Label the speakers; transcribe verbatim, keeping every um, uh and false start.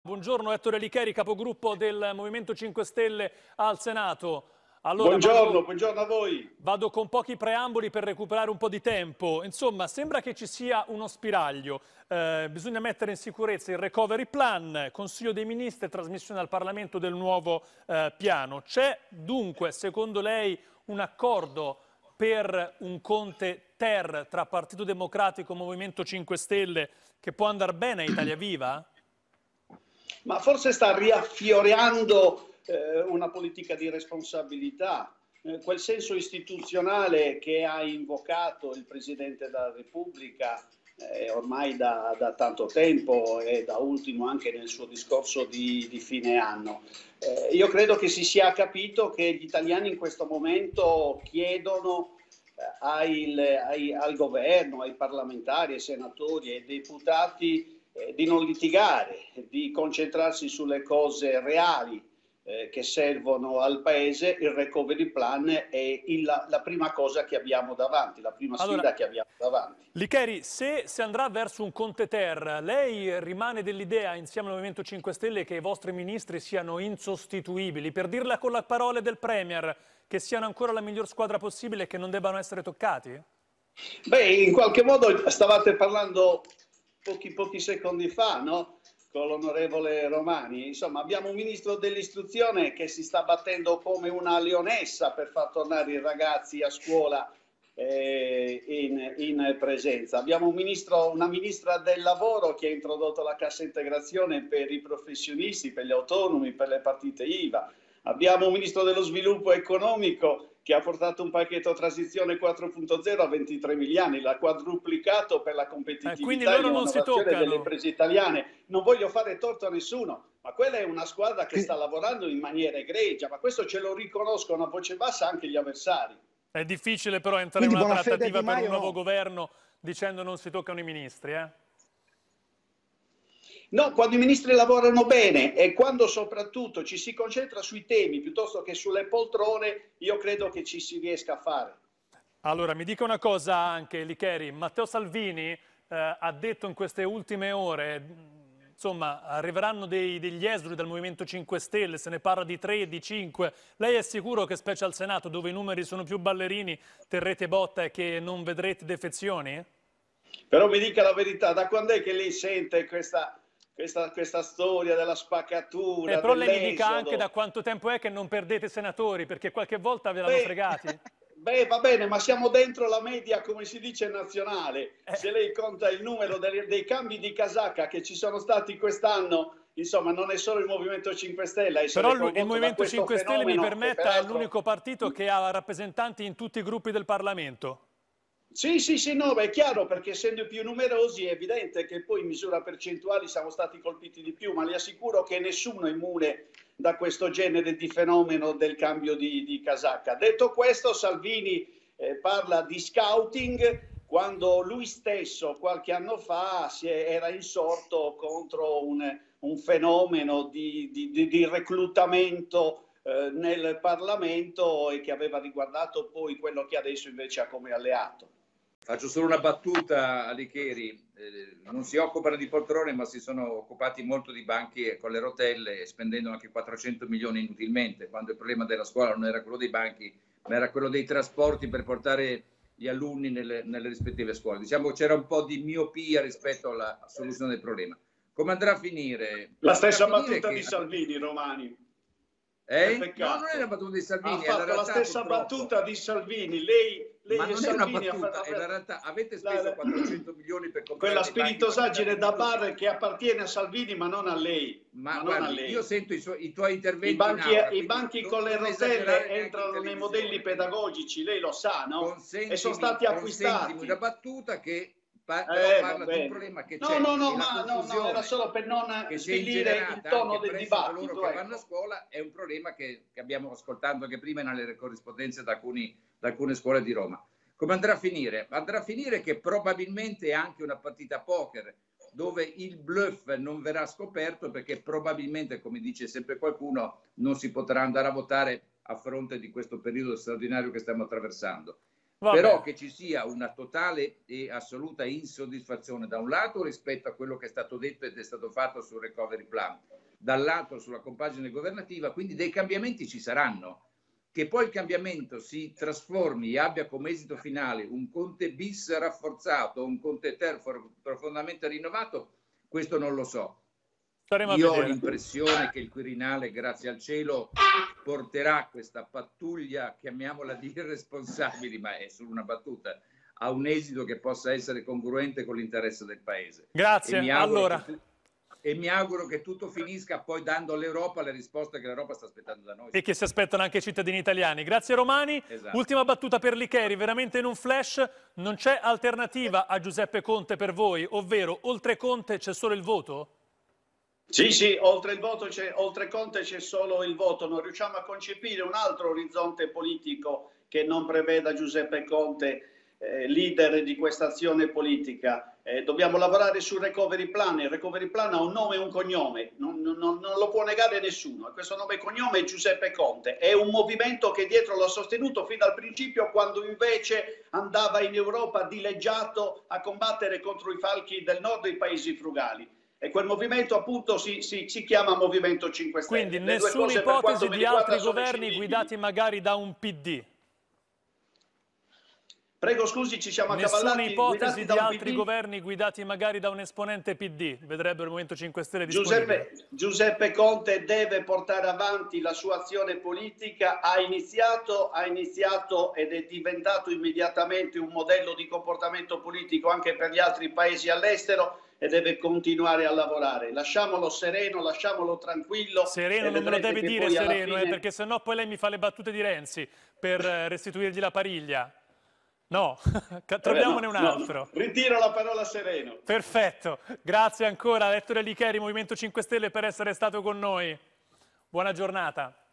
Speaker 1: Buongiorno Ettore Licheri, capogruppo del Movimento cinque Stelle al Senato. Allora,
Speaker 2: buongiorno,
Speaker 1: vado,
Speaker 2: buongiorno a voi.
Speaker 1: Vado con pochi preamboli per recuperare un po' di tempo. Insomma, sembra che ci sia uno spiraglio. Eh, bisogna mettere in sicurezza il recovery plan, Consiglio dei Ministri e trasmissione al Parlamento del nuovo eh, piano. C'è dunque, secondo lei, un accordo per un Conte-Ter tra Partito Democratico e Movimento cinque Stelle che può andare bene a Italia Viva?
Speaker 2: Ma forse sta riaffiorando eh, una politica di responsabilità, eh, quel senso istituzionale che ha invocato il Presidente della Repubblica eh, ormai da, da tanto tempo e da ultimo anche nel suo discorso di, di fine anno. Eh, io credo che si sia capito che gli italiani in questo momento chiedono eh, ai, ai, al governo, ai parlamentari, ai senatori e ai deputati di non litigare, di concentrarsi sulle cose reali eh, che servono al Paese. Il recovery plan è il, la prima cosa che abbiamo davanti, la prima sfida allora, che abbiamo davanti.
Speaker 1: Licheri, se si andrà verso un Conte-Ter, lei rimane dell'idea, insieme al Movimento cinque Stelle, che i vostri ministri siano insostituibili, per dirla con le parole del Premier, che siano ancora la miglior squadra possibile e che non debbano essere toccati?
Speaker 2: Beh, in qualche modo stavate parlando Pochi, pochi secondi fa, no? Con l'onorevole Romani. Insomma, abbiamo un ministro dell'istruzione che si sta battendo come una leonessa per far tornare i ragazzi a scuola eh, in, in presenza. Abbiamo un ministro, una ministra del lavoro che ha introdotto la cassa integrazione per i professionisti, per gli autonomi, per le partite I V A. Abbiamo un ministro dello sviluppo economico che ha portato un pacchetto transizione quattro punto zero a ventitré miliardi, l'ha quadruplicato per la competitività
Speaker 1: eh,
Speaker 2: e l'innovazione delle imprese italiane. Non voglio fare torto a nessuno, ma quella è una squadra che sta lavorando in maniera egregia, ma questo ce lo riconoscono a voce bassa anche gli avversari.
Speaker 1: È difficile però entrare Quindi in una trattativa per un nuovo no. governo dicendo non si toccano i ministri, eh?
Speaker 2: No, quando i ministri lavorano bene e quando soprattutto ci si concentra sui temi piuttosto che sulle poltrone, io credo che ci si riesca a fare.
Speaker 1: Allora, mi dica una cosa anche, Licheri. Matteo Salvini eh, ha detto in queste ultime ore, insomma, arriveranno dei, degli esuli dal Movimento cinque Stelle, se ne parla di tre, di cinque. Lei è sicuro che, specie al Senato, dove i numeri sono più ballerini, terrete botta e che non vedrete defezioni?
Speaker 2: Però mi dica la verità, da quando è che lei sente questa... Questa, questa storia della spaccatura,
Speaker 1: eh, però lei mi dica anche da quanto tempo è che non perdete senatori, perché qualche volta ve l'hanno fregati.
Speaker 2: Beh, va bene, ma siamo dentro la media, come si dice, nazionale. Eh. Se lei conta il numero dei, dei cambi di casacca che ci sono stati quest'anno, insomma, non è solo il Movimento cinque Stelle.
Speaker 1: Però il Movimento cinque Stelle, mi permetta, peraltro... è l'unico partito che ha rappresentanti in tutti i gruppi del Parlamento.
Speaker 2: Sì, sì, sì, no, è chiaro, perché essendo più numerosi è evidente che poi in misura percentuale siamo stati colpiti di più, ma le assicuro che nessuno è immune da questo genere di fenomeno del cambio di, di casacca. Detto questo, Salvini eh, parla di scouting quando lui stesso qualche anno fa si è, era insorto contro un, un fenomeno di, di, di, di reclutamento eh, nel Parlamento e che aveva riguardato poi quello che adesso invece ha come alleato.
Speaker 3: Faccio solo una battuta a Licheri, eh, non si occupano di poltrone ma si sono occupati molto di banchi con le rotelle, spendendo anche quattrocento milioni inutilmente, quando il problema della scuola non era quello dei banchi ma era quello dei trasporti per portare gli alunni nelle, nelle rispettive scuole. Diciamo che c'era un po' di miopia rispetto alla soluzione del problema. Come andrà a finire?
Speaker 2: La stessa battuta
Speaker 3: che...
Speaker 2: di Salvini, Romani.
Speaker 3: Eh? No, non è una battuta di Salvini.
Speaker 2: Ha fatto la, la stessa purtroppo. battuta di Salvini. Lei, lei
Speaker 3: ma non
Speaker 2: Salvini
Speaker 3: è una battuta,
Speaker 2: ha...
Speaker 3: è la realtà. Avete speso la... quattrocento milioni per comprare
Speaker 2: quella spiritosaggine da bar che appartiene a Salvini ma non a lei.
Speaker 3: Ma,
Speaker 2: ma
Speaker 3: guardi,
Speaker 2: non a lei.
Speaker 3: Io sento i, su i tuoi interventi
Speaker 2: i banchi,
Speaker 3: in aula,
Speaker 2: i banchi con le rotelle entrano nei modelli pedagogici, lei lo sa, no?
Speaker 3: Consentimi,
Speaker 2: e sono stati acquistati.
Speaker 3: Una battuta che Pa
Speaker 2: eh,
Speaker 3: parla di un problema che
Speaker 2: no,
Speaker 3: c'è.
Speaker 2: No, no, ma no, no, era solo per non svilire il tono del dibattito.
Speaker 3: Coloro che ecco. vanno a scuola è un problema che, che abbiamo ascoltato anche prima nelle corrispondenze da, alcuni, da alcune scuole di Roma. Come andrà a finire? Andrà a finire che probabilmente è anche una partita poker dove il bluff non verrà scoperto perché probabilmente, come dice sempre qualcuno, non si potrà andare a votare a fronte di questo periodo straordinario che stiamo attraversando. Vabbè. Però che ci sia una totale e assoluta insoddisfazione da un lato rispetto a quello che è stato detto ed è stato fatto sul recovery plan dall'altro sulla compagine governativa, quindi dei cambiamenti ci saranno. Che poi il cambiamento si trasformi e abbia come esito finale un Conte bis rafforzato, un Conte ter profondamente rinnovato, questo non lo so.
Speaker 1: Staremo
Speaker 3: Io
Speaker 1: a
Speaker 3: ho
Speaker 1: vedere.
Speaker 3: l'impressione che il Quirinale, grazie al cielo, porterà questa pattuglia, chiamiamola di irresponsabili, ma è solo una battuta, a un esito che possa essere congruente con l'interesse del Paese.
Speaker 1: Grazie.
Speaker 3: E mi auguro
Speaker 1: allora...
Speaker 3: che... E mi auguro che tutto finisca poi dando all'Europa le risposte che l'Europa sta aspettando da noi.
Speaker 1: E che si aspettano anche i cittadini italiani. Grazie Romani.
Speaker 3: Esatto.
Speaker 1: Ultima battuta per Licheri, veramente in un flash. Non c'è alternativa a Giuseppe Conte per voi, ovvero oltre Conte c'è solo il voto?
Speaker 2: Sì, sì, oltre il voto c'è, oltre Conte c'è solo il voto. Non riusciamo a concepire un altro orizzonte politico che non preveda Giuseppe Conte eh, leader di questa azione politica. Eh, dobbiamo lavorare sul recovery plan. Il recovery plan ha un nome e un cognome, non, non, non lo può negare nessuno. Questo nome e cognome è Giuseppe Conte. È un movimento che dietro l'ha sostenuto fin dal principio, quando invece andava in Europa dileggiato a combattere contro i falchi del nord e i paesi frugali. E quel movimento appunto si, si, si chiama Movimento cinque Stelle.
Speaker 1: Quindi
Speaker 2: Le
Speaker 1: nessuna ipotesi di altri governi
Speaker 2: cindibili.
Speaker 1: guidati magari da un P D?
Speaker 2: Prego, scusi, ci siamo
Speaker 1: Nessuna
Speaker 2: accavallati.
Speaker 1: ipotesi di altri
Speaker 2: P D?
Speaker 1: governi guidati magari da un esponente P D? Vedrebbero il Movimento cinque Stelle disponibile.
Speaker 2: Giuseppe, Giuseppe Conte deve portare avanti la sua azione politica, ha iniziato, ha iniziato ed è diventato immediatamente un modello di comportamento politico anche per gli altri paesi all'estero e deve continuare a lavorare. Lasciamolo sereno, lasciamolo tranquillo.
Speaker 1: Sereno non me lo deve dire sereno, fine... eh, perché sennò poi lei mi fa le battute di Renzi per restituirgli la pariglia. No, troviamone
Speaker 2: eh no,
Speaker 1: un altro.
Speaker 2: No, ritiro la parola sereno.
Speaker 1: Perfetto, grazie ancora a Ettore Licheri, Movimento cinque Stelle, per essere stato con noi. Buona giornata.